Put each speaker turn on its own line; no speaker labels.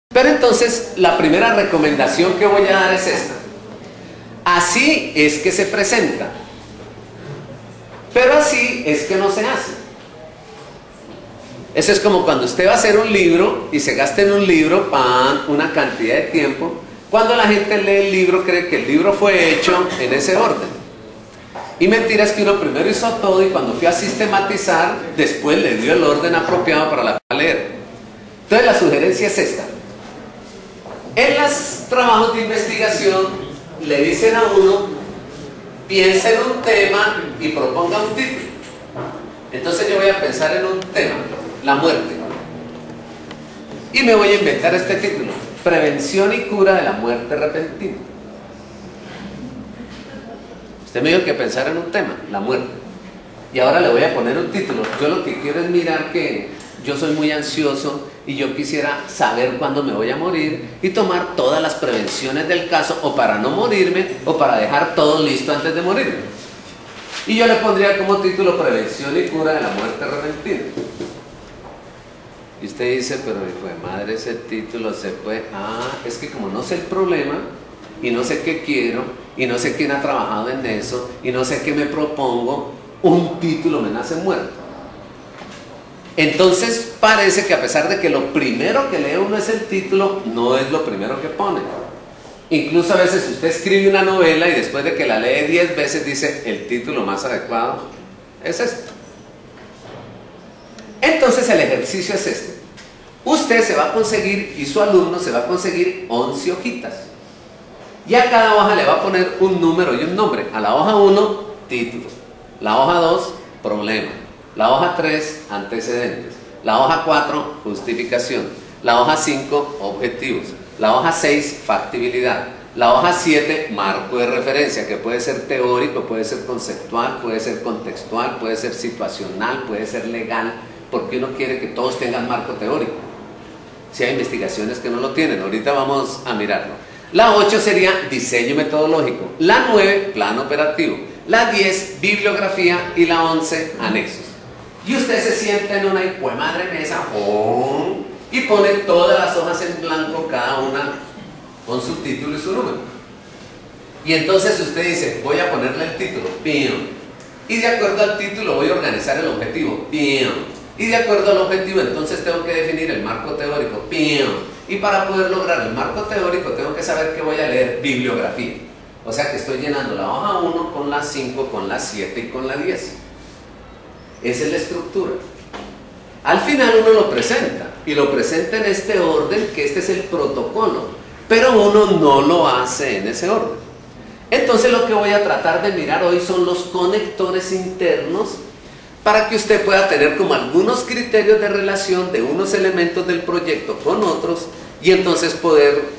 Pero entonces, la primera recomendación que voy a dar es esta. Así es que se presenta, pero así es que no se hace. Eso es como cuando usted va a hacer un libro y se gasta en un libro una cantidad de tiempo. Cuando la gente lee el libro, cree que el libro fue hecho en ese orden. Y mentira es que uno primero hizo todo y cuando fui a sistematizar, después le dio el orden apropiado para la leer. Entonces la sugerencia es esta. En los trabajos de investigación le dicen a uno, piensa en un tema y proponga un título. Entonces yo voy a pensar en un tema, la muerte. Y me voy a inventar este título, Prevención y cura de la muerte repentina. Usted me dijo que pensar en un tema, la muerte. Y ahora le voy a poner un título. Yo lo que quiero es mirar que yo soy muy ansioso y yo quisiera saber cuándo me voy a morir y tomar todas las prevenciones del caso, o para no morirme o para dejar todo listo antes de morirme. Y yo le pondría como título Prevención y cura de la muerte repentina. Y usted dice, pero hijo de madre, ese título se puede... es que como no sé el problema y no sé qué quiero y no sé quién ha trabajado en eso y no sé qué me propongo, un título me nace muerto. Entonces parece que a pesar de que lo primero que lee uno es el título, no es lo primero que pone. Incluso a veces usted escribe una novela y después de que la lee 10 veces dice, el título más adecuado es este. Entonces el ejercicio es este. Usted se va a conseguir, y su alumno se va a conseguir 11 hojitas. Y a cada hoja le va a poner un número y un nombre. A la hoja 1, título. La hoja 2, problema. La hoja 3, antecedentes. La hoja 4, justificación. La hoja 5, objetivos. La hoja 6, factibilidad. La hoja 7, marco de referencia, que puede ser teórico, puede ser conceptual, puede ser contextual, puede ser situacional, puede ser legal, porque uno quiere que todos tengan marco teórico. Si hay investigaciones que no lo tienen, ahorita vamos a mirarlo. La 8 sería diseño metodológico. La 9, plan operativo. La 10, bibliografía. Y la 11, anexos. Y usted se sienta en una hijuemadre mesa y pone todas las hojas en blanco, cada una con su título y su número. Y entonces usted dice, voy a ponerle el título, y de acuerdo al título voy a organizar el objetivo, y de acuerdo al objetivo entonces tengo que definir el marco teórico, y para poder lograr el marco teórico tengo que saber que voy a leer bibliografía. O sea que estoy llenando la hoja 1 con la 5, con la 7 y con la 10. Esa es la estructura. Al final uno lo presenta, y lo presenta en este orden, que este es el protocolo, pero uno no lo hace en ese orden. Entonces lo que voy a tratar de mirar hoy son los conectores internos, para que usted pueda tener como algunos criterios de relación de unos elementos del proyecto con otros, y entonces poder